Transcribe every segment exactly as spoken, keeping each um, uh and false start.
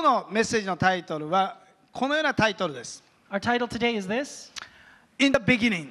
日のメッセージのタイトルはこのようなタイトルです。 Our title today is this: In the beginning.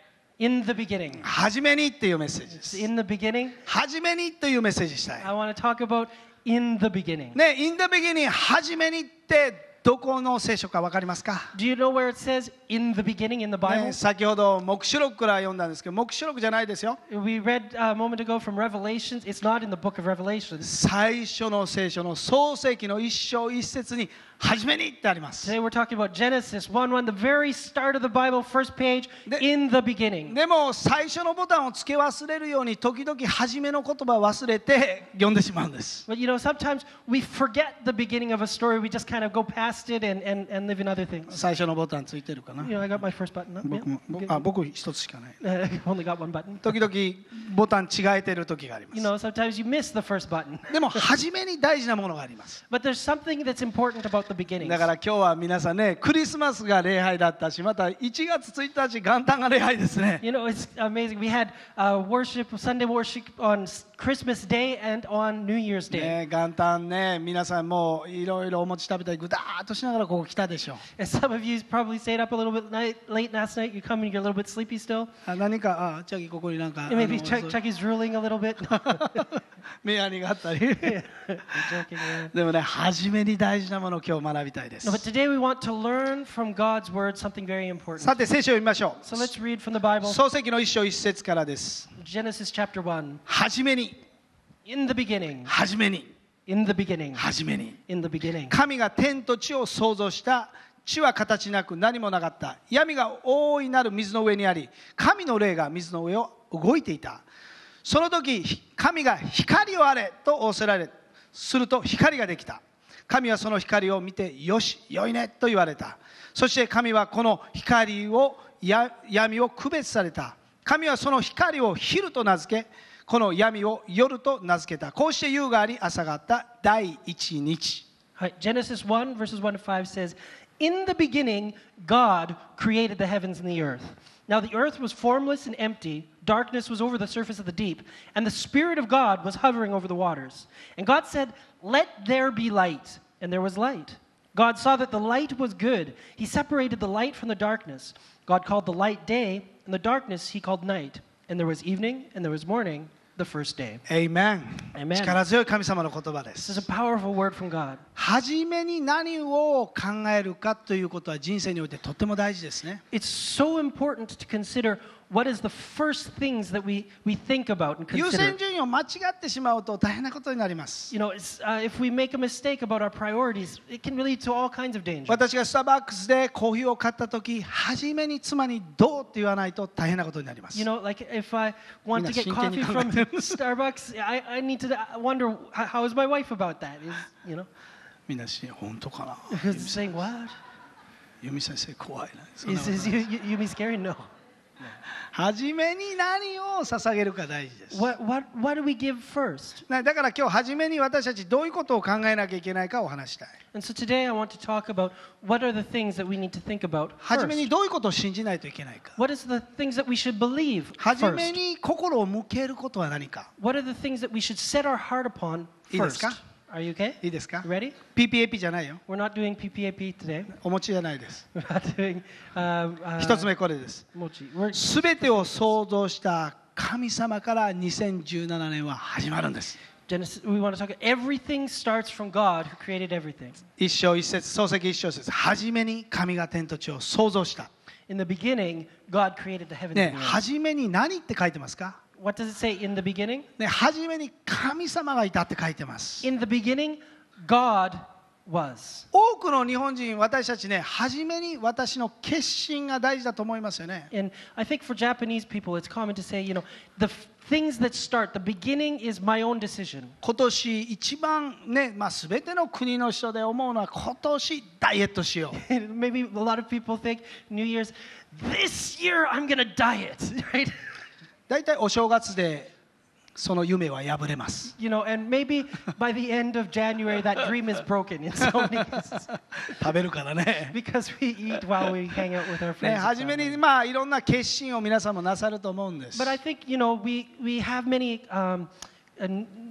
In the beginning. はじめにっていうメッセージで It's す。 in the beginning. はじめにというメッセージしたい。 I want to talk about in the beginning. ね、In the beginning はじめにってどこの聖書かわかりますか？ Do you know where it says in the beginning in the Bible? ね、先ほど黙示録から読んだんですけど、黙示録じゃないですよ。 We read a moment ago from Revelations. It's not in the book of Revelations. 最初の聖書の創世記の一章一節にはじめにってあります。 Today we're talking about Genesis one one, the very start of the Bible, first page, in the beginning. でも最初のボタンを付け忘れるように時々初めの言葉を忘れて読んでしまうんです。 But you know, sometimes we forget the beginning of a story. We just kind of go past it and, and, and live in other things. 最初のボタンついてるかな？ You know, I got my first button up. 僕も、僕あ、僕一つしかない。 Yeah. I've only got one button. 時々ボタン違えてる時がありま You す。 know, sometimes you miss the first button. でも初めに大事なものがあります。 But there's something that's important about the beginnings. だから今日は皆さんね、クリスマスが礼拝だったし、またいちがつついたち元旦が礼拝ですね。 You know, it's amazing. We had uh, worship, Sunday worship on Christmas Day and on New Year's Day. ね、元旦ね、皆さんもいろいろお餅食べたりぐだーっとしながらここ来たでしょう。 And some of you probably stayed up a little bit night, late last night. You come and you're a little bit sleepy still. あ、何か、あ、チャギここになんか、 And maybe あの Chuck, Chucky's drooling a little bit. 目やにがあったり。 We're joking around. でもね、初めに大事なものを今日学びたいで No, but す。 today we want to learn from God's word something very important. さて聖書を読みましょ So let's read from the Bible. う。創世記の一章一節からです。 Genesis chapter one. 初めに、 In the beginning. 初めに、 In the beginning. 初めに。 In the beginning. 神が天と地を創造した。地は形なく何もなかった。闇が大いなる水の上にあり、神の霊が水の上を動いていた。その時、神が光をあれと仰せられ、すると光ができた。神はその光を見て、よし、よいねと言われた。そして神はこの光をや闇を区別された。神はその光を昼と名付け、この闇を夜と名付けた。こうして夕があり、朝があった第一日。 Right. Genesis one, verses one to five says, In the beginning, God created the heavens and the earth. Now the earth was formless and empty. Darkness was over the surface of the deep. And the Spirit of God was hovering over the waters. And God said, Let there be light. And there was light. God saw that the light was good. He separated the light from the darkness. God called the light day, and the darkness he called night. And there was evening, and there was morning, the first day. Amen. Amen. 力強い神様の言葉で This is す。 a powerful word from God. 初めに何を考えるかということは人生においてとっても大事ですね。 It's so important to consider what is the first things that we, we think about and 優 consider. 先順位を間違ってしまうと大変なことになります。 You know, it's, uh, if we make a mistake about our priorities, it can lead to all kinds of danger. 私がスターバックスでコーヒーを買った時、初めに妻にどうって言わないと大変なことになります。 You know, like if I want to get みんな真剣に coffee 考え from てる。 Starbucks, I, I need to wonder how, how is my wife about that? Is, you know, みんなし本当かな。 saying what? 由美先生怖いな。そんな Is, こと is ない you, you, you me scary? No. 初めに何を捧げるか大事です。 What, what, what do we give first? ねだから今日初めに私たちどういうことを考えなきゃいけないかをお話したい。 And so today I want to talk about what are the things that we need to think about 初めに first. どういうことを信じないといけないか。 What is the things that we should believe 初め first? に心を向けることは何か。 What are the things that we should set our heart upon いいです first? か？ Are you okay? いいですか？ You ready? ピーピーエーピー じゃないよ。 We're not doing P P A P today. お餅じゃないです。 We're not doing uh, uh, 一つ目これです。 mochi. We're, すべてを創造した神様からにせんじゅうななねんは始まるんです。 Genesis, we want to talk. Everything starts from God who created everything. 一章一節、創世記一章一節。初めに神が天と地を創造した。 In the beginning, God created the heavens ね、 and the earth. 初めに何って書いてますか？ What does it say in the beginning? ね、初めに神様がいたって書いてます。 In the beginning, God was. 多くの日本人、私たちね、初めに私の決心が大事だと思いますよね。 And I think for Japanese people, it's common to say, you know, the f- things that start, the beginning is my own decision. 今年一番ね、まあ、全ての国の人で思うのは今年ダイエットしよう。 Maybe a lot of people think New Year's, this year I'm going to diet, right? 大体お正月でその夢は破れます。 You know, and maybe by the end of January, that dream is broken in so many cases 食べるからね。 because we eat while we hang out with our ね、 friends. and 初めに family. まあいろんな決心を皆さんもなさると思うんです。 But I think, you know, we, we have many, um, uh,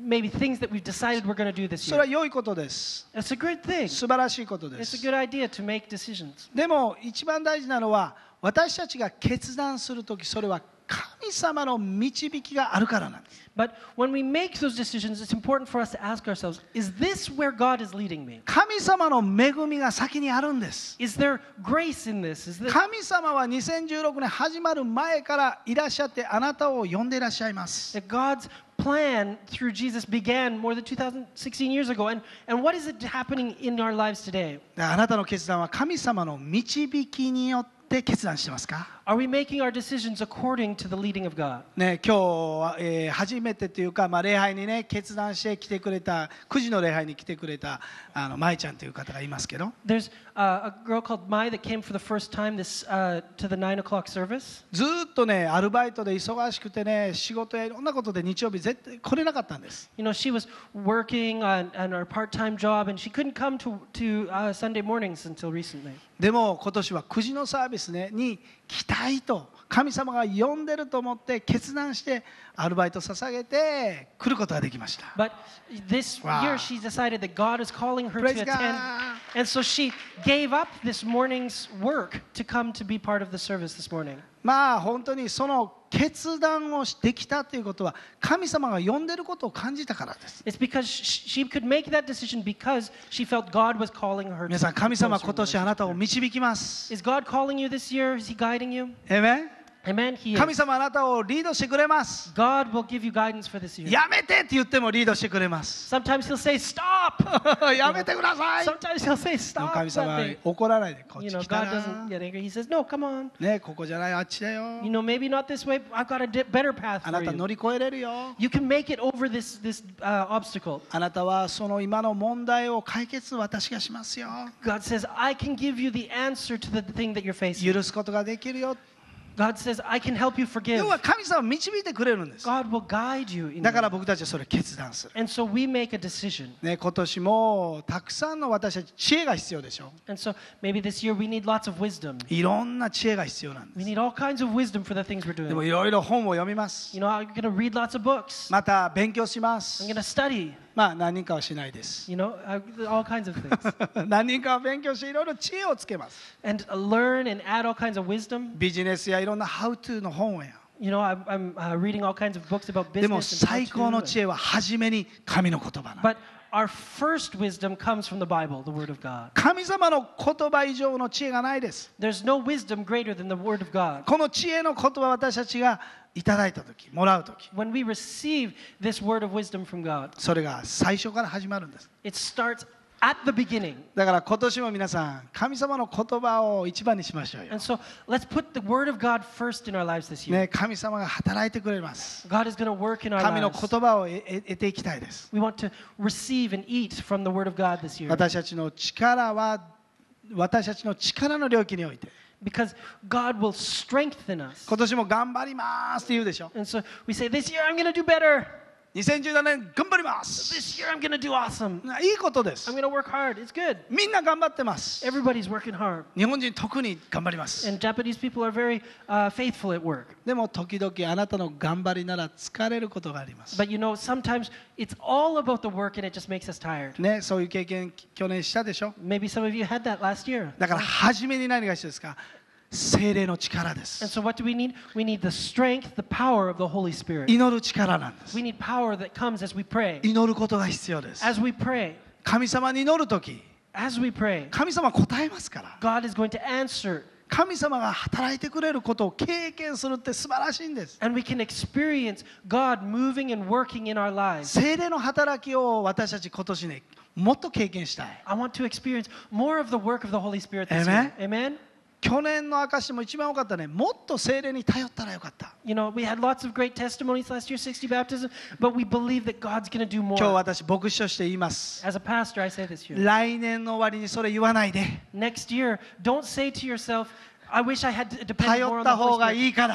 maybe things that we've decided we're going to do this それは year. 良いことです。 It's a good thing. 素晴らしいことで It's a す。 good idea to make decisions. でも一番大事なのは私たちが決断するときそれは神様の導きがあるからなんです。 But when we make those decisions, it's important for us to ask ourselves, is this where God is leading me? 神様の恵みが先にあるんです。 Is there grace in this? Is this... 神様はにせんじゅうろくねん始まる前からいらっしゃってあなたを呼んでいらっしゃいます。 that God's plan through Jesus began more than two thousand sixteen years ago. And, and what is it happening in our lives today? あなたの決断は神様の導きによって決断してますか？ Are we making our decisions according to the leading of God? ね、今日は、えー初めてというか、まあ、礼拝にね決断して来てくれたくじの礼拝に来てくれたあの舞ちゃんという方がいますけど There's uh, a girl called Mai that came for the first time this, uh, to the nine o'clock service. ずーっとねアルバイトで忙しくてね仕事やいろんなことで日曜日絶対来れなかったんです。 You know, she was working on, on her part-time job, and she couldn't come to, to uh, Sunday mornings until recently. でも今年はくじのサービス、ね、に来たいと神様が呼んでると思って決断してアルバイト捧げて来ることができました。 But this Wow. year, she decided that God is calling her Praise to attend. God. And so she gave up this morning's work to come to be part of the service this morning. まあ本当にその決断をできたということは神様が呼んでることを感じたからです。 It's because sh- she could make that decision because she felt God was calling her 皆 to さん神様は closer 今年あ relationship なたを with her. 導きます。 Is God calling you this year? Is He guiding you? えめ Amen. He 神 is. 様あなたをリードしてくれます。 God will give you guidance for this year. やめてって言ってもリードしてくれます。 Sometimes He'll say, stop! やめてください。 Sometimes He'll say, でも stop 神様は that thing. 怒らないでこっ You ち know, 来た God ら doesn't get angry. He says, no, come on. ねここじゃないあっちだよ You know, maybe not this way. I've got a di- better path あ for なた you. 乗り越えれるよ You can make it over this, this uh, obstacle. あなたはその今の問題を解決私がしますよ God says, I can give you the answer to the thing that you're facing. 許すことができるよ God says, I can help you forgive. 要は神様は導いてくれるんです God will guide you. In だから that. 僕たちはそれを決断する And so we make a decision. ね、今年もたくさんの私たち知恵が必要でしょ And so maybe this year we need lots of wisdom. いろんな知恵が必要なんで We す need all kinds of wisdom for the things we're でも doing. いろいろ本を読みます You know, I'm going to read lots of books. また勉強しま I'm す going to study. まあ何人かはしないです You know, I, all kinds of things. 何人かは勉強していろいろ知恵をつけます And uh, learn and add all kinds of wisdom. ビジネスやいろんな How to の本や You know, I'm, I'm uh, reading all kinds of books about でも business and how 最高の to. 知恵は初めに神の言葉なんです But our first wisdom comes from the Bible, the Word of God. 神様の言葉以上の知恵がないです There's no wisdom greater than the Word of God. この知恵の言葉を私たちがいただいた時もらう時 When we receive this word of wisdom from God, それが最初から始まるんです it starts at the beginning. だから今年も皆さん神様の言葉を一番にしましょうよ And so let's put the Word of God first in our lives this year. ね、神様が働いてくれます God is going to work in our 神の lives. 言葉を得得ていきたいです We want to receive and eat from the Word of God this year. 私たちの力は私たちの力の領域において Because God will strengthen us. 今年も頑張りますって言うでしょ And so we say, this year I'm going to do better. にせんじゅうななねん頑張ります This year I'm going to do awesome. いいことです I'm going to work hard. It's good. みんな頑張ってます Everybody's working hard. 日本人特に頑張ります And Japanese people are very uh, faithful at work. でも時々あなたの頑張りなら疲れることがあります But you know, sometimes it's all about the work and it just makes us tired. ね、そういう経験去年したでしょ Maybe some of you had that last year. だから初めに何が必要ですか聖霊の力で And す so what do we need? We need the strength, the power of the Holy Spirit. 祈る力なんです We need power that comes as we pray. 祈ることが必要です As we pray, 神様に祈るとき as we pray, 神様は答えますから God is going to answer. 神様が働いてくれることを経験するって素晴らしいんです And we can experience God moving and working in our lives. 聖霊の働きを私たち今年ねもっと経験したい I want to experience more of the work of the Holy Spirit this year. Amen? 去年の証も一番多かったねもっと聖霊に頼ったらよかった You know, we had lots of great testimonies last year, sixty baptisms, but we believe that God's going to do 今日 more. 私牧師として言います As a pastor, I say this year. 来年の終わりにそれ言わないで Next year, don't say to yourself, I wish I had depended more 頼 on っ the た方 Holy が Spirit. いいから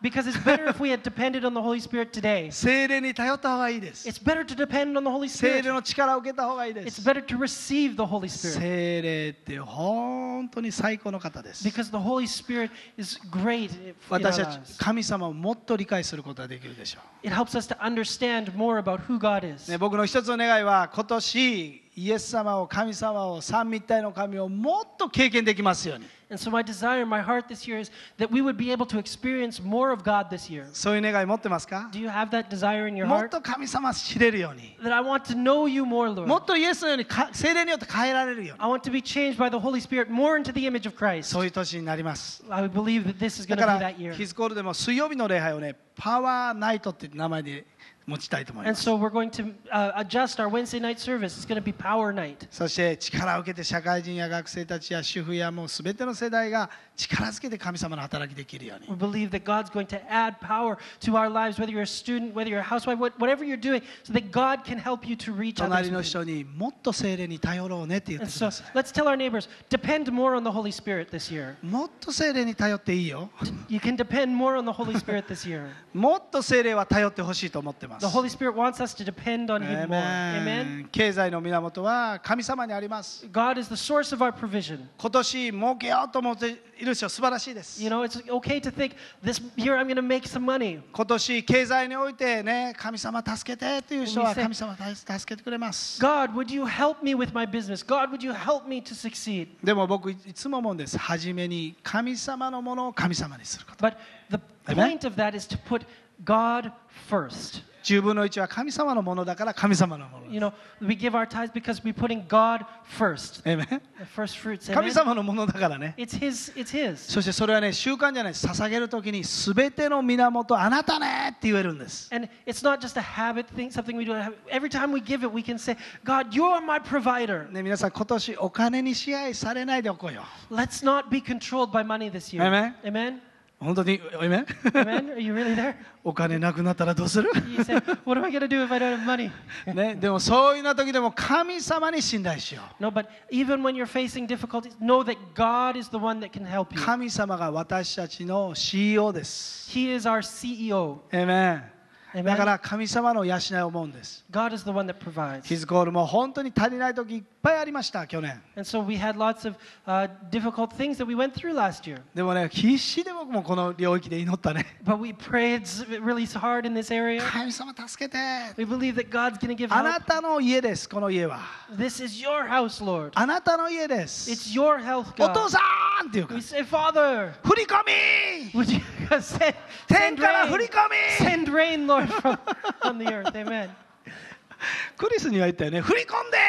Because it's better if we had depended on the Holy Spirit today. 聖霊に頼った方がいいです。 It's better to depend on the Holy 聖 Spirit. 霊の力を受けた方がいいで It's す。 better to receive the Holy Spirit. 聖霊って本当に最高の方です。 Because the Holy Spirit is great in 私 our たち lives. 神様をもっと理解することができるでしょ It helps us to understand more about who God う。 is. ね、僕の一つの願いは今年イエス様を神様を三位一体の神をもっと経験できますように。 And so my desire in my heart this year is that we would be able to experience more of God this year. そういう願い持ってますか？ Do you have that desire in your もっ heart? と神様を知れるように。 That I want to know you more, も Lord. っとイエスのようにか聖霊によって変えられるように。 I want to be changed by the Holy Spirit more into the image of Christ. そういう年になります。 I believe that this is だ going か to be ら that year. ヒズコールでも水曜日の礼拝をね、パワーナイトって名前で持ちたいと思いま And す。 so we're going to uh, adjust our Wednesday night service. It's going to be Power Night. そして力を受けて社会人や学生たちや主婦やもうすべての世代が力づけて神様の働きできるように。 We believe that God's going to add power to our lives, whether you're a student, whether you're a housewife, what- whatever you're doing, so that God can help you to reach 隣 others. の with it. 人にもっと聖霊に頼ろうねって言っ And てくだ so さ let's tell our neighbors, depend more on the Holy Spirit this year. い。もっと聖霊に頼っていいよ。 You can depend more on the Holy Spirit this year. もっと聖霊は頼ってほしいと思ってます The。Holy Spirit wants us to depend on Him more. Amen. 経済の源は神様にあります。 God is the source of our provision. 今年儲けようと思っている人素晴らしいです。 You know, it's okay to think, this year I'm going to make some money. 今年経済においてね、神様助けてという人は When we say- 神様助けてくれます。 God, would you help me with my business? God, would you help me to succeed? でも僕いつも思うんです。初めに神様のものを神様にすること。 But the Amen. point of that is to put God first. じゅうぶんのいちは神様のものだから神様のもの You know, we give our tithes because we're putting God first. えめ The first fruits. 神 Amen? 様のものだからね。 It's His. It's His. そしてそれはね、習慣じゃないです。捧げるときに全ての源あなたねって言えるんです。 And it's not just a habit thing, something we do. Every time we give it, we can say, God, you're my provider. ね、皆さん今年お金に支配されないでおこうよ。 Let's not be controlled by money this year. Amen. Amen. 本当に、えめ Amen. Are you really there? お金なくなったらどうする You say, what am I going to do if I don't have money? ね、でもそういうな時でも神様に信頼しよ No, but even when you're facing difficulties, know that God is the one that can help う。 you. 神様が私たちの シーイーオー です。 He is our C E O. えめ Amen. だから神様の養いを思うんです。 God is the one that provides. ヒズコールも本当に足りない時いっぱいありました、去年。 And so we had lots of uh, difficult things that we went through last year. でもね、必死で僕もこの領域で祈ったね。 But we prayed s- really hard in this area. 神様助けて。 We believe that God's going to give あな help. たの家です、この家は。 This is your house, Lord. あなたの家です。 It's your health, お父 God. さんっていうか We、say, Father, 振り込み would you send, 天 send から振り rain, 込み send rain, Lord, from on the earth. Amen. クリスには言ったよね、振り込んで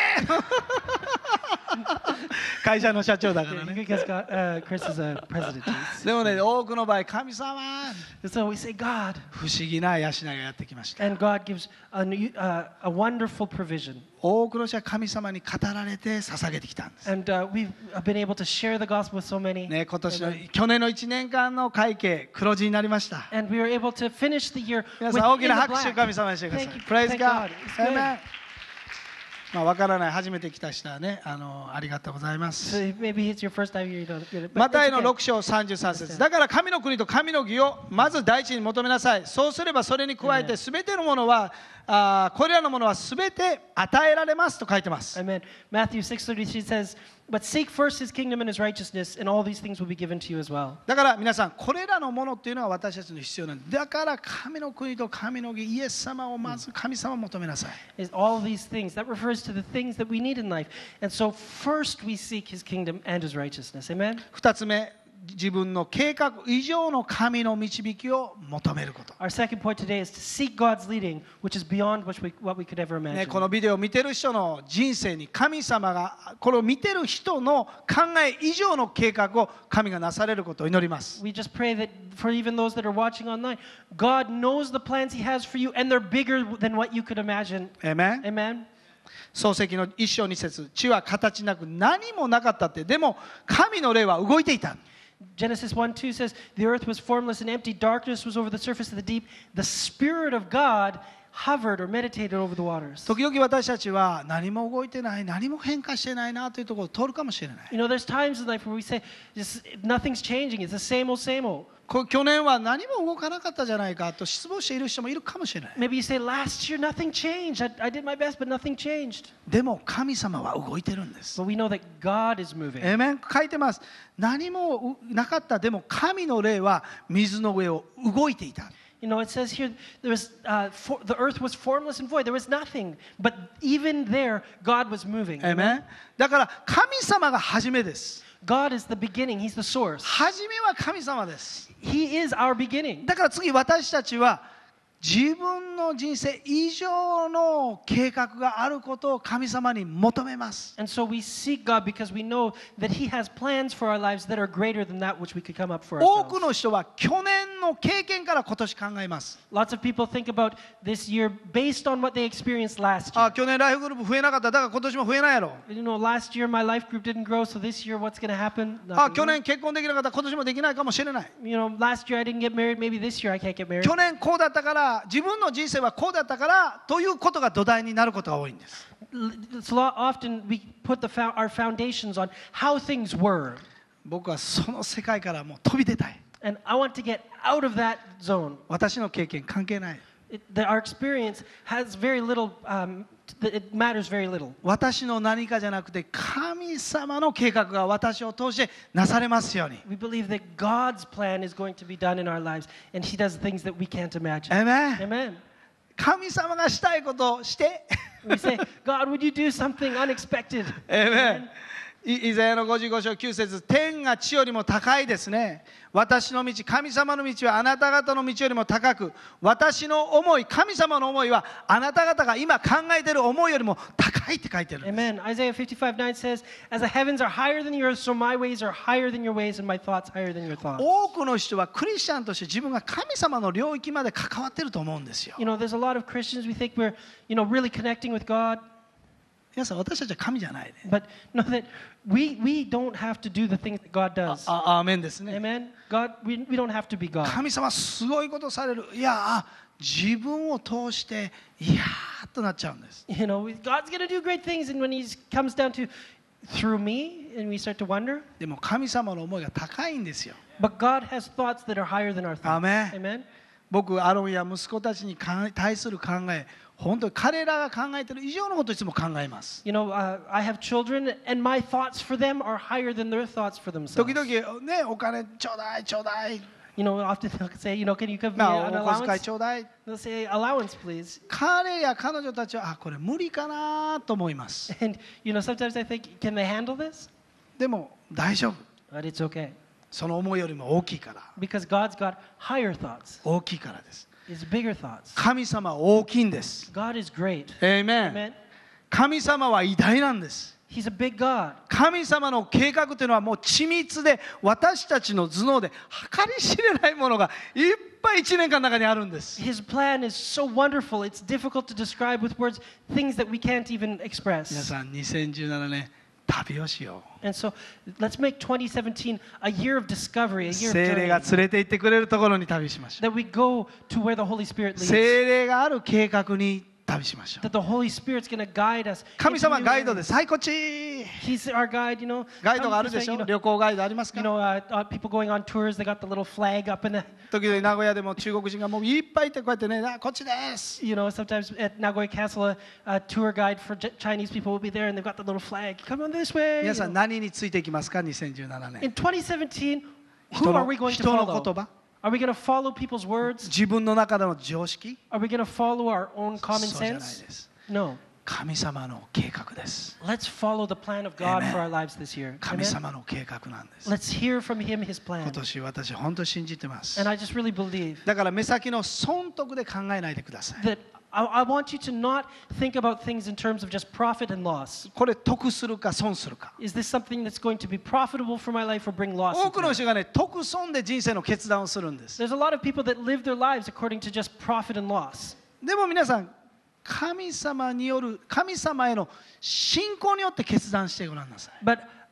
会社の社長だからね。 Because God, uh, Chris is a president. でもね、多くの場合、神様、 So we say, God, 不思議な養いがやってきました。 and God gives a, new, uh, a wonderful provision. 多くの人は神様に語られて捧げてきたんです。 And uh, we've been able to share the gospel with so many. ね、今年の去年のいちねんかんの会計、黒字になりました。 And we were able to finish the year 皆 with さん大 in き the な拍手 black. 神様にしてください Thank you.。 Praise Thank God. God. It's good. Amen. まあ、わからない、初めて来た人はね、あの、ありがとうございま So す。 maybe it's your first time here. You don't get it. But マタイ it's の okay. ろく章さんじゅうさん節。だから神の国と神の義をまず第一に求めなさい。そうすればそれに加えてすべてのものは、あーこれらのものはすべて与えられますと書いてます。 Amen. Matthew six thirty-three says, "But seek first His kingdom and His righteousness, and all these things will be given to you as well." だから皆さん、これらのものっていうのは私たちの必要なんです。だから神の国と神の義、イエス様をまず神様を求めなさい。 Is all these things that refers to the things that we need in life. And so first we seek His kingdom and His righteousness. Amen. 二つ目、自分の計画以上の神の導きを求めること。 Our second point today is to seek God's leading, which is beyond what we, what we could ever ね、 imagine. このビデオを見てる人の人生に神様がこれを見てる人の考え以上の計画を神がなされることを祈ります。 We just pray that for even those that are watching online, God knows the plans He has for you, and they're bigger than what you could imagine. Amen. Amen. 創世記の一章二節、地は形なく何もなかったって、でも神の霊は動いていた。 Genesis one two says, "The earth was formless and empty, darkness was over the surface of the deep. The Spirit of God hovered or meditated over the waters. 時々私たちは何も動いてない、何も変化してないなというところを通るかもしれない。 You know, there's times in life where we say, just, nothing's changing. It's the same old, same old. こ去年は何も動かなかったじゃないかと失望している人もいるかもしれない。 Maybe you say, last year nothing changed. I, I did my best, but nothing changed. でも神様は動いてるんです。 But we know that God is moving. エーメン、書いてます。何もなかった。でも神の霊は水の上を動いていた。 You know, it says here, there was, uh, for, the earth was formless and void. There was nothing. But even there, God was moving. エーメン。だから神様が初めです。 God is the beginning. He's the source. 初めは神様です。 He is our beginning. だから次私たちは自分の人生以上の計画があることを神様に求めます。 And so we seek God because we know that He has plans for our lives that are greater than that which we could come up for 多く ourselves. の人は去年の経験から今年考えます。 Lots of people think about this year based on what they experienced last year. あ、去年ライフグループ増えなかった。だから今年も増えないやろ。 You know, last year my life group didn't grow, so this year what's going to happen? あ、 Nothing. 去年結婚できなかった。今年もできないかもしれない。 You know, last year I didn't get married, maybe this year I can't get married. 去年こうだったから自分の人生はこうだったからということが土台になることが多いんです。 It's a lot, often we put the, fo- our foundations on how things were. 僕はその世界からもう飛び出たい。 And I want to get out of that zone. 私の経験関係ない。 It, that our experience has very little, um, it matters very little. 私の何かじゃなくて神様の計画が私を通してなされますように。 We believe that God's plan is going to be done in our lives, and He does things that we can't imagine. Amen. Amen. 神様がしたいことをして。 We say, God, would you do something unexpected? Amen. イザヤのごじゅうご章きゅう節、天が地よりも高いですね。私の道、神様の道はあなた方の道よりも高く、私の思い、神様の思いはあなた方が今考えている思いよりも高いって書いてるんです。 Amen. Isaiah fifty-five nine says, As the heavens are higher than the earth, so my ways are higher than your ways, and my thoughts higher than your thoughts. 多くの人はクリスチャンとして自分が神様の領域まで関わってると思うんですよ。 You know, there's a lot of Christians, we think we're, you know, really connecting with God. 皆さん、私たちは神じゃないね。 But know that we, we don't have to do the things that God does. あ、アーメンですね。 Amen. God, we, we don't have to be God. 神様すごいことされる。いや、あ、自分を通していやーっとなっちゃうんです。 You know, God's going to do great things, and when He comes down to through me, and we start to wonder. でも神様の思いが高いんですよ。 But God has thoughts that are higher than our thoughts. Amen. Amen. 僕、アロンや息子たちに対する考え、本当に彼らが考えている以上のことをいつも考えます。 You know, uh, I have children, and my thoughts for them are higher than their thoughts for themselves. 時々ね、お金ちょうだいちょうだい。 You know, often they'll say, you know, can you give me な an あ、お小遣い allowance? ちょうだい。 They'll say, allowance, please. 彼や彼女たちは、あ、これ無理かなと思います。 And, you know, sometimes I think, can they handle this? でも大丈夫。 But it's okay. その思いよりも大きいから。 Because God's got higher thoughts. 大きいからです。 It's bigger thoughts. 神様は大きいんです。 God is great. エーメン。 Amen. 神様は偉大なんです。 He's a big God. 神様の計画というのはもう緻密で私たちの頭脳で計り知れないものがいっぱい一年間の中にあるんです。 His plan is so wonderful. It's difficult to describe with words things that we can't even 皆 express. さんにせんじゅうななねん旅をしよ And so let's make twenty seventeen a year of discovery, う。 a year of 聖霊 journey. が連れて行ってくれるところに旅しましょ That we go to where the Holy Spirit う。 leads. 聖霊がある計画に旅しましょう。 That the Holy Spirit's going to guide us. 神 into 様 new ガイド areas. です。はいこっち。 He's our guide, you know. ガイド Come がある this で way, し you ょ。 know. 旅行ガイドあります You か。 know, uh, uh, people going on tours, they got the little flag up in the, 時々名古屋でも中国人がもういっぱいいてこうやってね、あこっちです。 you know, sometimes at Nagoya Castle, a, a tour guide for J- Chinese people will be there and they've got the little flag. Come on this way. 皆 you さん know. 何についていきますか。にせんじゅうななねん。 In twenty seventeen, 人 who are の we going to 人の言 follow? 葉。 Are we going to follow people's words? 自分の中での常識。 Are we going to follow our own common そうじゃない sense? です。 No. 神様の計画です。 Let's follow the plan of God Amen. for our lives this year. 神 Amen? 様の計画なんです。 Let's hear from Him His 今 plan. 年私本当に信じてます。 And I just really believe だから目先の損得で考えないでください。 that I, I want you to not think about things in terms of just profit and loss. これ得するか損するか。 Is this something that's going to be profitable for my life or bring loss? 多 into く my の life? 人がね、得損で人生の決断をするんです。 There's a lot of people that live their lives according to just profit and loss. でも皆さん、神様による神様への信仰によって決断してごらんなさい。 But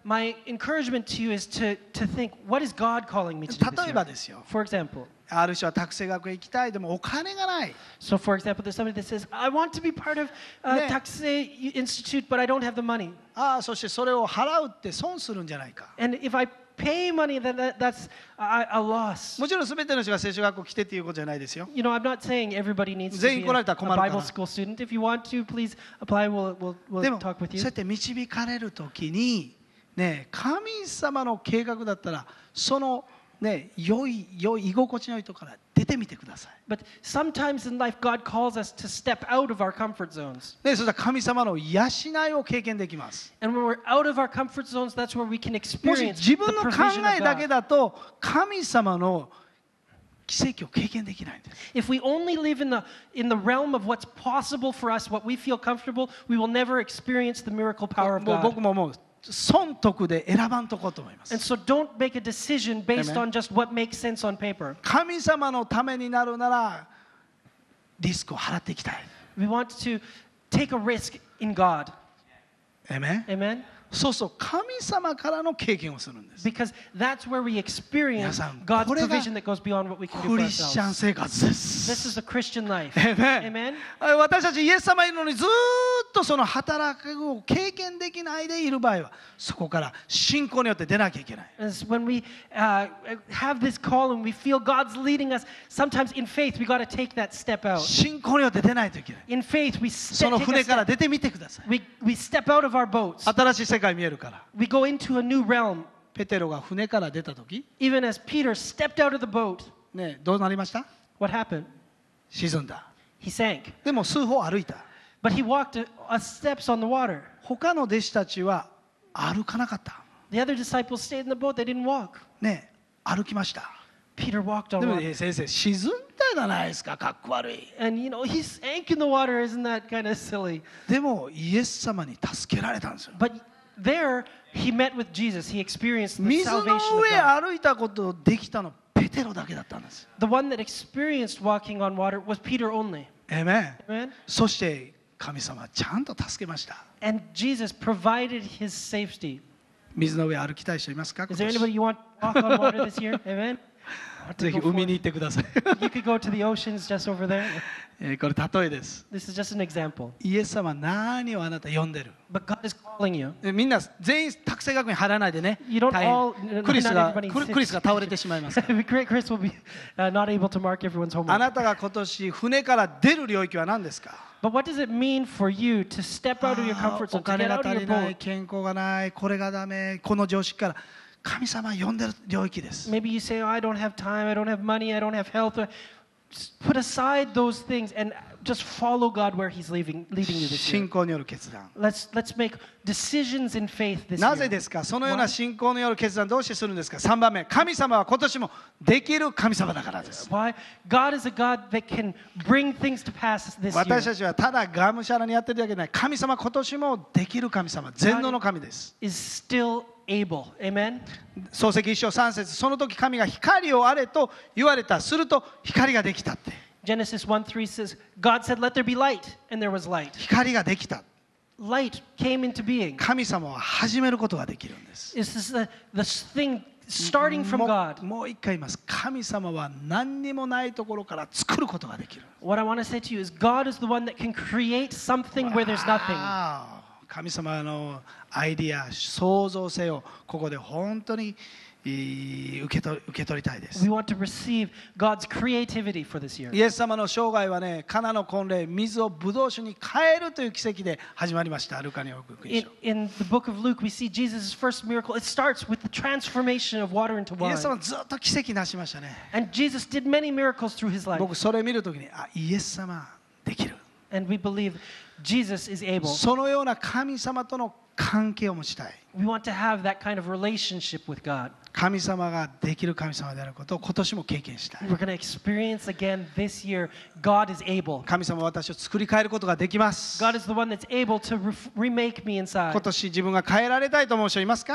my encouragement to you is to, to think, what is God calling me to do 例えば this です year? よ。 For example, ある人は託成学へ行きたい、でもお金がない。 so for example, there's somebody that says, I want to be part of uh, ね。 Taksei Institute, but I don't have the money. ああ、そしてそれを払うって損するんじゃないか。 And if I pay money, then that, that's a, a loss. もちろん全ての人が聖書学校来てっていうことじゃないですよ。 You know, I'm not saying everybody needs to 全員 be 来ら a, れたら a 困るから。 Bible school student. If you want to, please apply. We'll, we'll, で we'll も talk with そう you. やって導かれるときに、ね、神様の計画だったらその、ね、良い良い居心地のいいところから出てみてください。 But sometimes in life, God calls us to step out of our comfort zones. でそしたら神様の養いを経験できます。 And when we're out of our comfort zones, that's where we can もし experience 自 the 分の考 provision え of だけ God. だと神様の奇跡を経験できないんです。 If we only live in the, in the realm of what's possible for us, what we feel comfortable, we will never experience the miracle power of もう God. 僕ももう損得で選ばんとこうと思いま And す。 so don't make a decision based Amen. on just what makes sense on paper. 神様のためになるならリスクを払っていきたい。 We want to take a risk in God. えめ Amen? そうそう、神様からの経験をするんです。 Because that's where we experience 皆さん、 God's これが provision that goes beyond what we can do ク for リスチャン ourselves. 生活で This す。 is the Christian life. えめ Amen? 私たちイエス様いるのにずーっとその働くを経験できないでいる場合はそこから信仰によって出なきゃいけない。 As when we uh, have this call and we feel God's leading us, sometimes in faith we got to take that step out. 信仰によって出ないといけない。 In faith we そ ste- の take a 船から step. 出てみてください。 We, we step out of our boats. 新しい世界見えるから。 We go into a new realm. ペテロが船から出た時、 Even as Peter stepped out of the boat, ね、どうなりました？ what happened? 沈んだ。 He sank. でも数歩歩いた。 But he walked a, a steps on the water. 他の弟子たちは歩かなかった。 The other disciples stayed in the boat. They didn't walk. ね、歩きました。 Peter walked on でも、 water. ね、先生沈んだじゃないですか、かっこ悪い。 And you know, he sank in the water. Isn't that kind of silly? でもイエス様に助けられたんですよ。 But there, he met with Jesus. He experienced the 水の salvation of 上 God. 歩いたことできたのペテロだけだったんです。 The one that experienced walking on water was Peter only. えめ。 Amen? そして神様はちゃんと助けました。 And Jesus provided his safety. 水の上歩きたい人いますか？ Is there 今 anybody 年 you want to walk on water this year? Amen? ぜひ海に行ってください。 You could go to the oceans just over there. えーこれ例えです。 This is just an example. イエス様は何をあなた呼んでる？ But God is calling you. えみんな全員託成学院入らないでね。 You don't 大 all- 変クリス not が everybody クリクリスが倒れてしまいますから。 Chris will be uh, not able to mark everyone's あ homework. なたが今年船から出る領域は何ですか？ But what does it mean for you to step out of your あ comfort ー zone, お to 金 get が out of 足 your りない、 boat? 健康がない、これがダメ、この常識から神様は呼んでる領域です。 Maybe you say, oh, I don't have time, I don't have money, I don't have health. Just put aside those things and just follow God where He's leading, leading you this year. 信仰による決断。 Let's, let's make decisions in faith this なぜ year. ですか？そのような信仰による決断どうしてするんですか？さんばんめ、神様は今年もできる神様だからです。 Why? God is a God that can bring things to pass this 私 year. たちはただがむしゃらにやってるだけでない。神様今年もできる神様、全能の神です。 Is still able. Amen? 創世記一章三節、その時神が光をあれと言われた。すると光ができたって。 Genesis one three says, God said, let there be light, and there was light. 光ができた。 Light came into being. 神様は始めることができるんです。 This is the, the thing starting from もう God. もう一回言います。神様は何にもないところから作ることができる。 What I want to say to you is God is the one that can create something where there's nothing. わー神様のアイディア、創造性をここで本当にいい受け取受け取りたいです We。want to receive God's creativity for this year. イエス様の生涯はね、カナの婚礼、水をブドウ酒に変えるという奇跡で始まりました。ルカによく福音 In, 書。 in the book of Luke, we see Jesus' first miracle. It starts with the transformation of water into イエ wine. ス様ずっと奇跡なしましたね。 And Jesus did many miracles through his life. 僕それ見るときに、あ、イエス様できる。 And we believe Jesus is able. そのような神様との関係を持ちたい。 We want to have that kind of relationship with God. 神様ができる神様であることを今年も経験したい。 We're going to experience again this year God is able. 神様は私を作り変えることができます。 God is the one that's able to re- remake me 今 inside. 年自分が変えられたいと思う人いますか？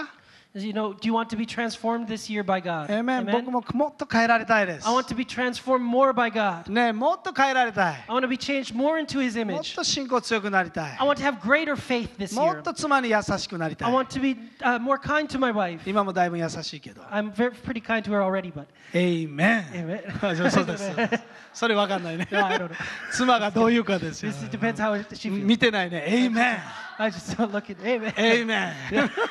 You know, do you want to be transformed this year by God? Amen. Amen? 僕ももっと変えられたいです I want to be transformed more by God. ね、もっと変えられたい I want to be changed more into His もっ image. と信仰強くなりたい I want to have greater faith this も year. っと妻に優しくなりた I い want to be uh, more kind to my wife. 今もだいぶ優しいけど I'm very, pretty kind to her already, but エイメン Amen. そうですそれわかんないね No, I don't know. 妻がどういうかですよ This depends how she feels. 見てないねエイメン I just don't look at Amen. エイメン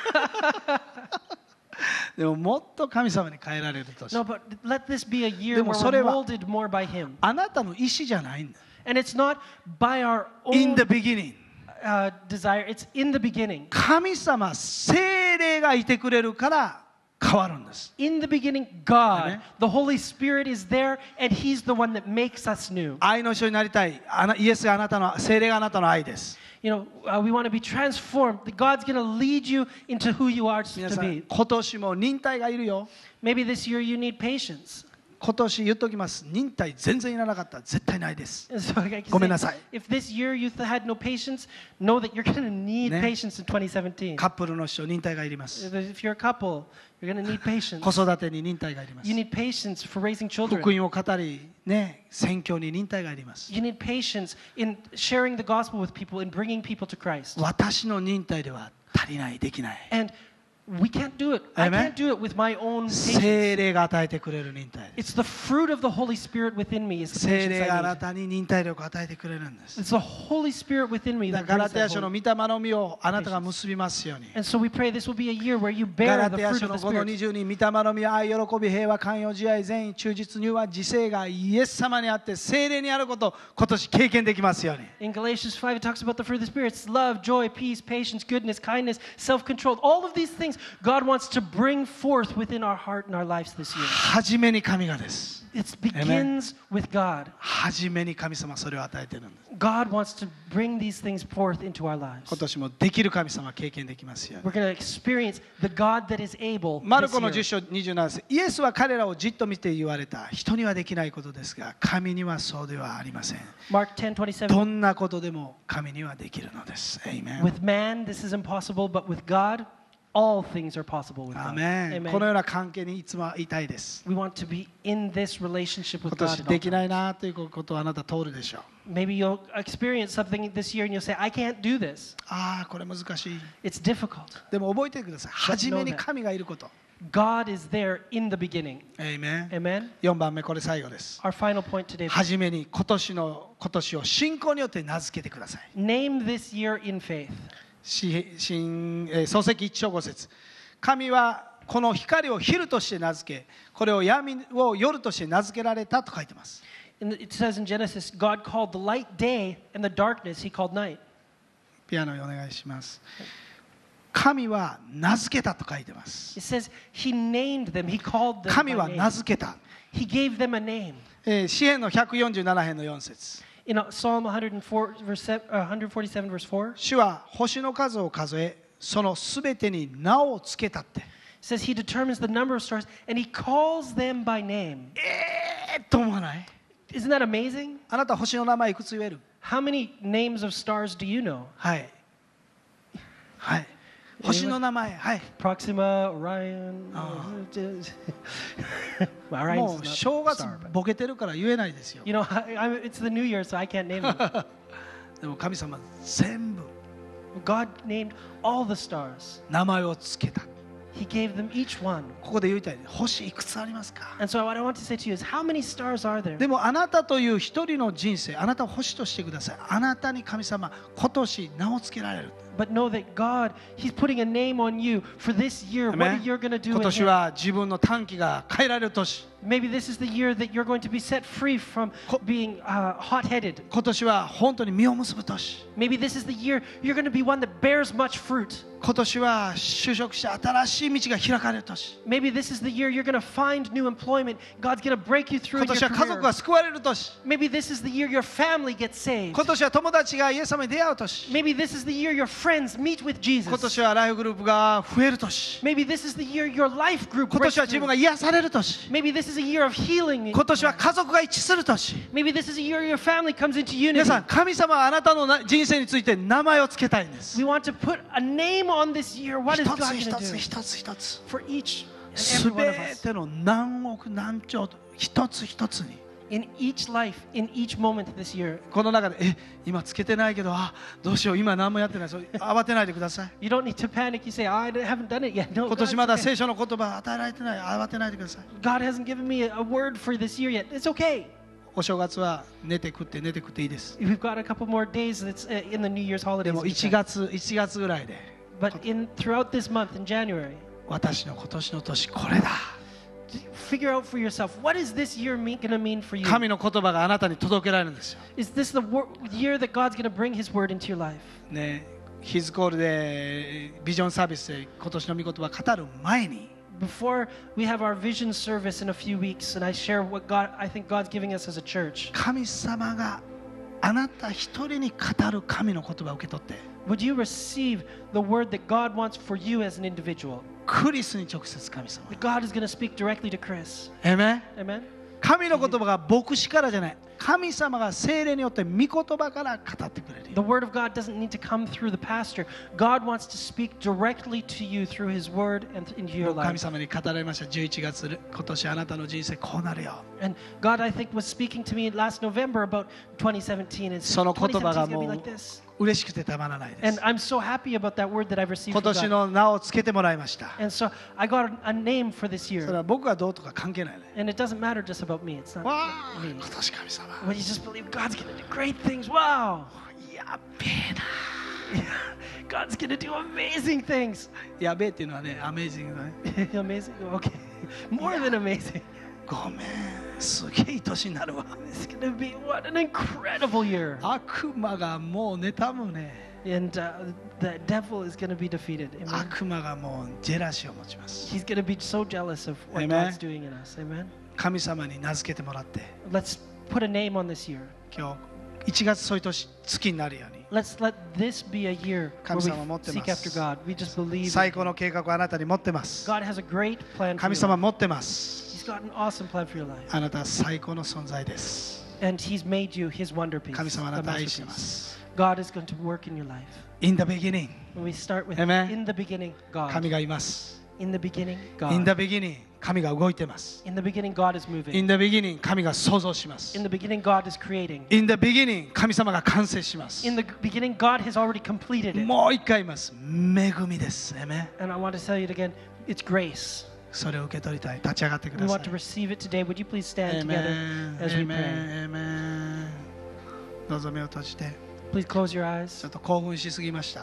でももっと神様に変えられるとし No, but let this be a year でも where それ we're は molded more by Him. あなたの意思じゃないんだ And it's not by our In own the beginning uh, desire, it's in the beginning. 神様聖霊がいてくれるから変わるんです In the beginning, God, Amen. the Holy Spirit is there, and He's the one that makes us new. 愛の人になりたいあなイエスがあなたの聖霊があなたの愛です You know, uh, we want to be transformed. God's going to lead you into who you are 皆 to さん be. 今年も忍耐がいるよ Maybe this year you need patience. 今年言っときます忍耐全然いらなかった絶対ないです And so I can ごめんな say, さい if this year you th- had no patience, know that you're going to need ね patience in twenty seventeen. カップルの人忍耐がいります If you're a couple, you're going to need patience. 子育てに忍耐がいります You need patience for raising 福 children. 音を語りね宣教に忍耐がいります You need patience in sharing the gospel with people and bringing people to Christ. 私の忍耐では足りないできない And we can't do it. I Amen. can't do it with my own 聖 patience. 霊が与えてくれる忍耐です It's the fruit of the Holy Spirit within me. Is the 聖 patience 霊があ I な need. たに忍耐力を与えてくれるんです It's the Holy Spirit within me だ that からガラ brings テヤ that 書の Holy. 御霊の実をあなたが結びますように And so we pray this will be a year where you ガ bear ラ the テヤ fruit 書 of の the ごの Spirit. にじゅうに御霊の実は愛喜び平和寛容慈愛善意忠実には自制がイエス様にあって聖霊にあることを今年経験できますように In Galatians five, it talks about the fruit of the Spirit. It's love, joy, peace, patience, goodness, kindness, self-control. All of these things God wants to bring forth within our heart and our lives this year. 初めに神がです It begins with God. 初めに神様はそれを与えているんです God wants to bring these things forth into our lives. 今年もできる神様は経験できますように We're going to experience the God that is able マル this コの year. じゅっ章にじゅうなな節イエスは彼らをじっと見て言われた人にはできないことですが神にはそうではありません Mark ten twenty-seven. どんなことでも神にはできるのです Amen With man, this is impossible, but with God, all things are possible with ア God. メン Amen. このような関係にいつもいたいです We want to be in this relationship 今 with 年 God. at all できな times. いなということをあなた通るでしょう Maybe you'll experience something this year and you'll say, I can't do this. ああこれ難しい It's difficult. でも覚えてください初めに神がいること God is there in the beginning. Amen Amen. よんばんめこれ最後です Our final point today. 初めに今年の今年を信仰によって名付けてください Name this year in faith. し新えー創世記一章五節神はこの光を昼として名付けこれを闇を夜として名付けられたと書いてます And it says in Genesis, God called the light day and the darkness he called night. ピアノお願いします神は名付けたと書いてます It says he named them, he called them 神 by は name. 名付けた、 He gave them a name. えー詩篇のひゃくよんじゅうなな編のよん節 In Psalm one oh four, verse seven, uh, one forty-seven, verse four, 主は星の数を数えそのすべてに名を付けたって it says he determines the number of stars and he calls them by name. えーっと思わない Isn't that amazing? あなた星の名前いくつ言える How many names of stars do you know? はいはい星の名前はい Proxima, Orion. Oh. well, Orion's もう not 正 a 月 star, but- ボケてるから言えないですよ You know, I, I, it's the New Year, so I can't name them. でも神様全部 God named all the stars. 名前を付けた He gave them each one. ここで言いたい星いくつありますか And so what I want to say to you is, how many stars are there? でもあなたという一人の人生あなたを星としてくださいあなたに神様今年名を付けられる But know that God, He's putting a name on you for this year. What Amen. you're going to do 今 in 年 Him. は自分の短期が変えられる年 Maybe this is the year that you're going to be set free from being uh, hot-headed. 今年は本当に実を結ぶ年 Maybe this is the year you're going to be one that bears much fruit. 今年は就職して新しい道が開かれる年 Maybe this is the year you're going to find new employment. God's going to break you through 今 in 年 your は家族 career. が救われる年 Maybe this is the year your family gets saved. 今年は友達がイエス様に出会う年 Maybe this is the year your friends friends meet with 今 Jesus. 年はライフグループが増える年。 Maybe this is the year your life group 今 breaks 年は自分 through. が癒される年。 Maybe this is a year of healing. 今年は家族が一致する年。 Maybe this is a year your family comes into 皆 unity. さん、神様はあなたのな人生について名前をつけたいんです。 We want to put a name on this year. What is 一 God つ going 一 to つ do 一つ一つ。 for each and す every one of べ us? ての何億何兆と一つ一つに。 In each life, in each moment this year. この中で、え、今つけてないけど、あ、どうしよう、今何もやってない。そう慌てないでください。 You don't need to panic. You say, oh, I haven't done it yet. No, 今 God, 年まだ it's okay. 聖書の言葉与えられてない。慌てないでください。 God hasn't given me a a word for this year yet. It's okay. お正月は寝て食って寝て食っていいです。 We've got a couple more days that's uh, in the New Year's で holidays. も we 1 can. 月、いちがつぐらいで、 But in throughout this month, in January, 私の今年の年これだ。 figure out for yourself, what is this year going to mean for you? 神の言葉があなたに届けられるんですよ。 Is this the wor- year that God's going to bring His word into your life? ね、ヒズコールでビジョンサービスで今年の御言葉を語る前に、 Before we have our vision service in a few weeks, and I share what God, I think God's giving us as a church. 神様があなた一人に語る神の言葉を受け取って、 Would you receive the word that God wants for you as an individual? クリスに直接神様。 That God is going to speak directly to Chris. えめ Amen? 神の言葉が牧師からじゃない。神様が聖霊によって御言葉から語ってくれる。 The word of God doesn't need to come through the pastor. God wants to speak directly to you through His word and into your 神 life. 様に語られました。じゅういちがつ、今年あなたの人生こうなるよ。 And God, I think, was speaking to me last November about twenty seventeen. And その言葉が twenty seventeen is going to も be う like this. 嬉しくてたまらないで And す。 I'm so happy about that word that I've received 今 from 年 God. の名をつけてもらいました。 And so I got a name for this それ year. は僕がどうとか関係ないね。 And it doesn't matter just about me. It's not わあ、 me. 今年神様。 When you just believe God's going to do great things. Wow. やっべえな。 God's going to do amazing things. やべえっていうのはね、アメージングだね。 Amazing. Okay. More than amazing. ごめん、すげえいい年になるわ。 It's going to be what an incredible year. 悪魔がもう妬むね。 And uh, the devil is going to be defeated. Amen. 悪魔がもうジェラシーを持ちます。 He's going to be so jealous of what Amen. God's doing in us. Amen. 神様に名付けてもらって、 Let's put a name on this year. 今日いちがつそういう年月になるように、 Let's let this be a year where 神様持って we ま seek す。 after God. We just believe 最 in 高の計画をあなたに持ってます。 God has a great plan for 神 you. 様持ってます。 He's got an awesome plan for your life. あなたは最高の存在です。 And He's made you His wonder piece. 神様あな a たを愛してま masterpiece. す。 God is going to work in your life. In the beginning、 When we start with Amen. in the beginning, God. 神がいます。 In the beginning, In the God. beginning、神が動いてます。 In the beginning, God is moving. In the beginning、神が創造します。 In the beginning, God is creating. In the beginning、神様が完成します。 In the beginning, God has already completed it. もう一回言います。恵みです。Amen。 And I want to tell you it again. It's grace. それを受け取りたい。立ち上がってく We ださ want い to。receive it today. Would you please stand together Amen. as we pray? Amen. Amen. どうぞ目を閉じて。 Please close your ち eyes. ょっと興奮しすぎました。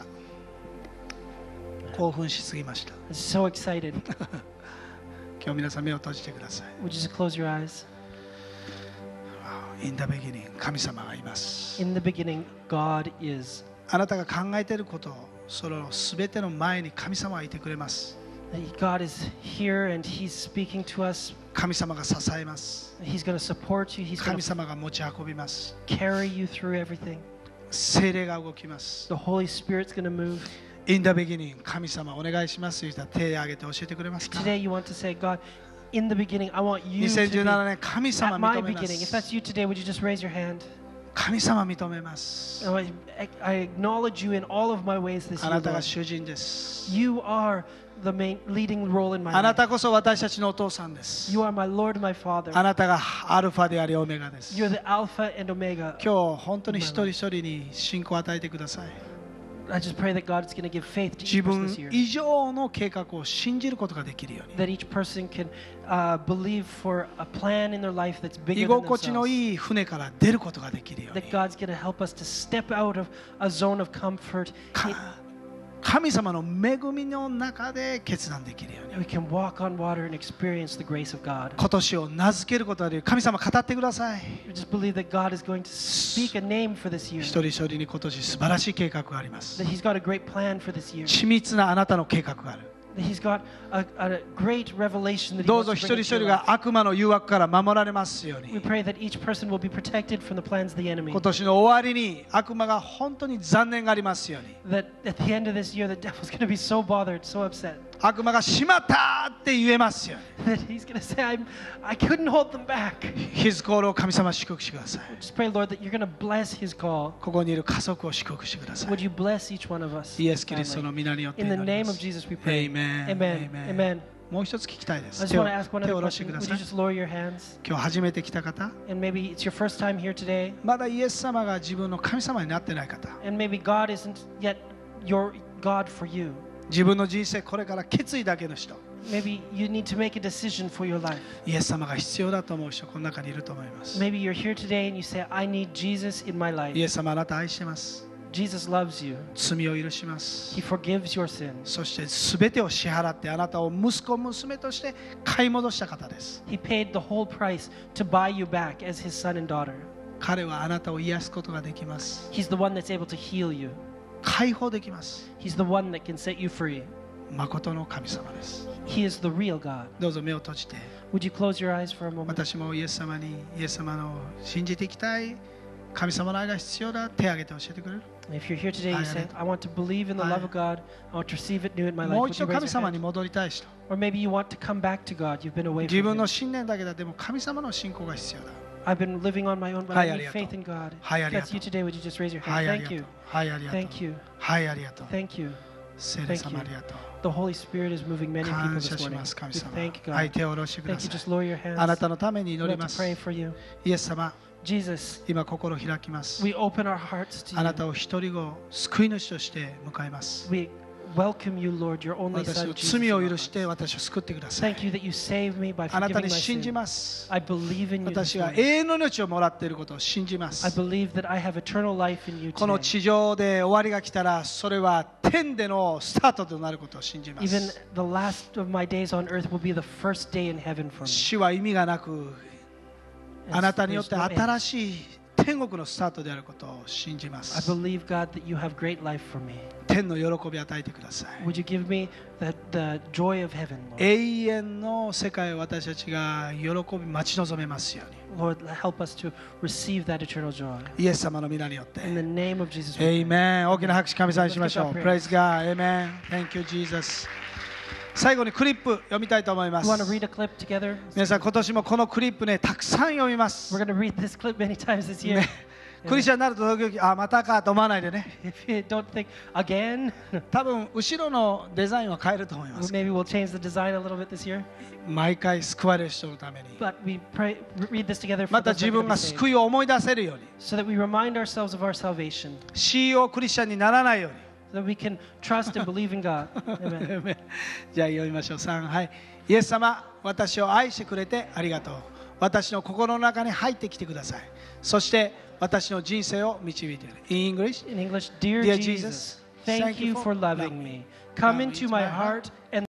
興奮しすぎました。 I'm so excited. 今日皆さん目を閉じてください。 Would you just close your eyes? In the beginning、神様がいます。 In the beginning, God is. あなたが考えていること、そのすべての前に神様がいてくれます。 God is here and He's speaking to us. 神様が支えます。 He's going to support you. He's going 神 to 様が持ち運びます。 carry you through everything. 聖霊が動きます。 The Holy Spirit's going to move. In the beginning、神様お願いしますと言ったら手を挙げて教えてくれますか？ Today you want to say, God, in the beginning, I want you にせん to じゅうなな be 年、神 at 様 my 認めま beginning. If す。 that's you today, would you just raise your hand? 神様認めます。 Oh, I, I acknowledge you in all of my ways this あ year, なたが Lord. 主人です。 You are the main leading role in my あな life. たこそ私たちのお父さんです。 You are my Lord, my Father. あなたがアルファでありオメガです。 You're the Alpha and Omega. 今日本当に一人一人に信仰を与えてください。 I just pray that God is going to give faith to 自 each person 分 this year. 以上の計画を信じることができるように。 That each person can uh, believe for a plan in their life that's 居 bigger than 心地の themselves. いい船から出ることができるように That。God's going to help us to step out of a zone of comfort. か神様の恵みの中で決断できるように。 We can walk on water and experience the grace of God. 今年を名付けることができる。神様語ってください。 We just believe that God is going to speak a name for this year. 一人一人に今年素晴らしい計画があります。 That He's got a great plan for this year. 緻密なあなたの計画がある。 He's got a, a great revelation that he どう wants ぞ to 一 bring 人 into 一 your 人 life. が悪魔の誘惑から守られますよう We に。 pray that each person will be protected from the plans of the enemy. 今年の終わりに悪魔が本当に残念がありますように。 That at the end of this year, the devil's going to be so bothered, so upset, 悪魔がしまったって言えますように。 that he's going to say, I'm, I couldn't hold them back. ヒズコールを神様祝福してください。 Just pray, Lord, that you're going to bless his call. ここにいる家族を祝福してくださ Would い。 you bless each one of us? イエス・キリスト family? の皆によって In 祈 the り name ま of す。 Jesus, we pray. Amen. Amen. Amen. もう一つ聞きたいで I す。 just 手を want to ask one 手 other を下ろして question. くだ Would さ you い。 just lower your hands? 今日初めて来た方、 And maybe it's your first time here today, まだイエス様が自分の神様になってない方、 and maybe God isn't yet your God for you. 自分の人生これから決意だけの人、 Maybe you need to make a decision for your life. イエス様が必要だと思う人、この中にいると思います。 Maybe you're here today and you say, I need Jesus in my イ life. エス様あなた愛してます。 Jesus loves you. 罪を許します。 He forgives your sins. そして全てを支払ってあなたを息子娘として買い戻した方です。 He paid the whole price to buy you back as his son and daughter. 彼はあなたを癒すことができます。 He's the one that's able to heal you. 解放できます。 He's the one that can set you free. 誠の神様です。 He is the real God. どうぞ目を閉じて、 Would you close your eyes for a moment? 私もイエス様に、イエス様の信じていきたい、神様の愛が必要だ、手を挙げて教えてくれる。 If you're here today, you say, Hi. I want to believe in the Hi. love of God. I want to receive it new in my life. もう Would 一 you 度 raise 神 your 様に hand? 戻りたい人、 Or maybe you want to come back to God. You've been away 自 from 分の Him. 信念だけだ、でも神様の信仰が必要だ。 I've been living on my own, but Hi, I need arigato. faith in God. Hi, If that's arigato. you today, would you just raise your はい、 hand? あり Thank がとう you.。 はい、ありがとう Thank you.。 はい、ありがとう。 Thank you. 聖霊様ありがとう。 The Holy Spirit is moving many people 感 this 謝し morning. ます、神 We 様。 thank はい、 God. 手を下ろしてくだ Thank you. さ Just い。 lower your hands. あなたのために We 祈り want ま to す。 pray for you. イエス様、 Jesus, 今心を開きます。 we open our hearts to あな you. たを一人子、救い主として迎えます。 We welcome you, Lord, your only 私 Son, の Jesus. 罪 in を our 許して hearts. 私を救ってください。 Thank you that you saved me by あなた forgiving に my 信じ sin. ます。 I believe in you 私 this は morning. 永遠の命をもらっていることを信じま I す。 believe that I have eternal life in you この today. 地上で終わりが来たら、それは天でのスタートとなることを信じま Even す。 the last of my days on earth will be the first day in heaven for me. 死は意味がなく、あなたによって There's no end. 新しい天国のスタートであることを信じま I す。 believe, God, that you have great life for me. 天の喜びを与えてください。 Would you give me the, the joy of heaven, Lord? 永遠の世界を私たちが喜び待ち望めますように。 Lord, help us to receive that eternal joy. イエス様の皆によって。 In the name of Jesus, we pray. エイメン。大きな拍手神様にしましょう。 Let's give Praise God. Amen. Thank you, Jesus. 最後にクリップ読みたいと思いま We す。 want to read a clip together. 皆さん、今年もこのクリップね、たくさん読みます。 We're going to read this clip many times this year. ね、クリスチャンになると時々、あ、またかと思わないでね。 If you don't think again, 多分後ろのデザインは変えると思います。 maybe we'll change the design a little bit this year. 毎回救われる人のために。 But we pray, read this together ま for た those 自 that are 分 going to が be saved, 救いを思い出せるように。 so that we remind ourselves of our salvation, シーオー クリスチャンにならないように。 so that we can trust and believe in God. Amen. じゃあ読みましょう。さん、はい。イエス様、私を愛してくれてありがとう。私の心の中に入ってきてください。そして私の人生を導いてくれ。In English, In English, dear Dear Jesus, Jesus, thank you for loving me. Come into my heart and